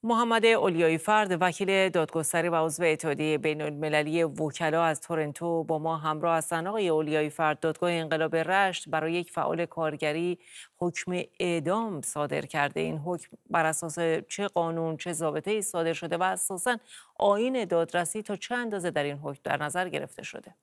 محمد اولیایی فرد، وکیل دادگستری و عضو اتحادیه بین‌المللی وکلا از تورنتو با ما همراه هستند. آقای اولیایی فرد، دادگاه انقلاب رشت برای یک فعال کارگری حکم اعدام صادر کرده. این حکم بر اساس چه قانون، چه ضابطه‌ای صادر شده و اساساً آیین دادرسی تا چه اندازه در این حکم در نظر گرفته شده؟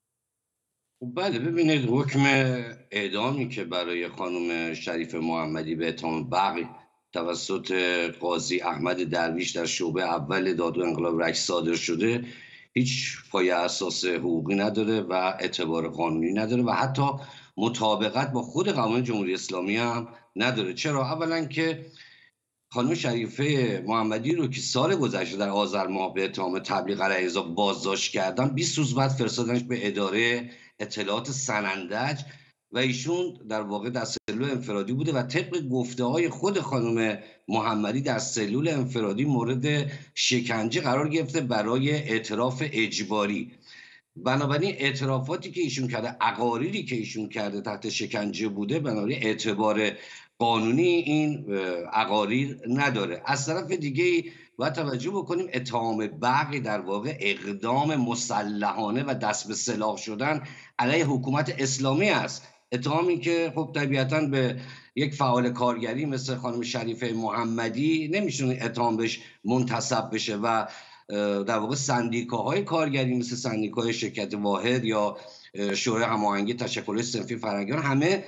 بله، ببینید، حکم اعدامی که برای خانم شریف محمدی به اتهام بغی توسط قاضی احمد درویش در شعبه اول دادگاه انقلاب رشت صادر شده هیچ پایه اساس حقوقی نداره و اعتبار قانونی نداره و حتی مطابقت با خود قوانین جمهوری اسلامی هم نداره. چرا؟ اولا که خانم شریفه محمدی رو که سال گذشته در آذر ماه به اتهام تبلیغ علیه رضا بازداشت کردن، 20 روز بعد فرستادنش به اداره اطلاعات سنندج و ایشون در واقع در سلول انفرادی بوده و طبق گفته‌های خود خانم محمدی در سلول انفرادی مورد شکنجه قرار گرفته برای اعتراف اجباری. بنابراین اعترافاتی که ایشون کرده، اقاریری که ایشون کرده تحت شکنجه بوده، بنابراین اعتبار قانونی این اقاریر نداره. از طرف دیگه باید توجه بکنیم اتهام بغی در واقع اقدام مسلحانه و دست به سلاح شدن علیه حکومت اسلامی است. اتهامی که خب طبیعتاً به یک فعال کارگری مثل خانم شریفه محمدی نمیشونه اتهام بهش منتسب بشه و در واقع سندیکاهای کارگری مثل سندیکای شرکت واحد یا شورای هماهنگی تشکل صنفی فرهنگیان همه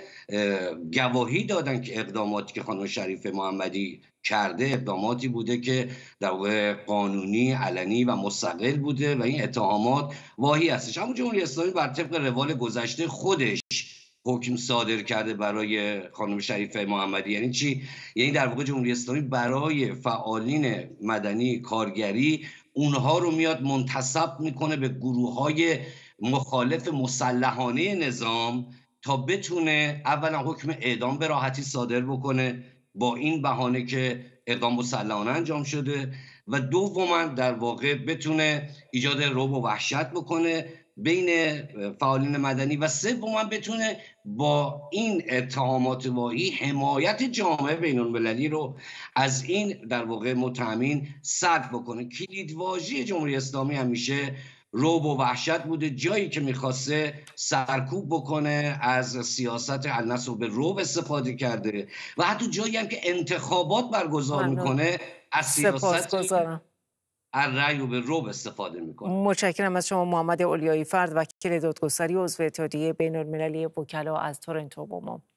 گواهی دادن که اقداماتی که خانم شریفه محمدی کرده اقداماتی بوده که در واقع قانونی، علنی و مستقل بوده و این اتهامات واهی هستش. اما جمهوری اسلامی بر طبق روال گذشته خودش حکم صادر کرده برای خانم شریفه محمدی. یعنی چی؟ یعنی در واقع جمهوری اسلامی برای فعالین مدنی کارگری اونها رو میاد منتسب میکنه به گروه‌های مخالف مسلحانه نظام تا بتونه اولا حکم اعدام به راحتی صادر بکنه با این بهانه که اقدام مسلحانه انجام شده و دوما در واقع بتونه ایجاد رعب و وحشت بکنه بین فعالین مدنی و سوما بتونه با این اتهامات واهی حمایت جامعه بین‌المللی رو از این در واقع متهمین سلب بکنه. کلیدواژه جمهوری اسلامی همیشه رعب و وحشت بوده. جایی که میخواسته سرکوب بکنه از سیاست النصر به رعب استفاده کرده و حتی جایی هم که انتخابات برگزار میکنه از سیاست الرأی و به رعب استفاده میکنه. متشکرم از شما محمد اولیایی فرد، وکیل دادگستری عضو اتحادیه بین‌المللی وکلا از تورنتو با ما.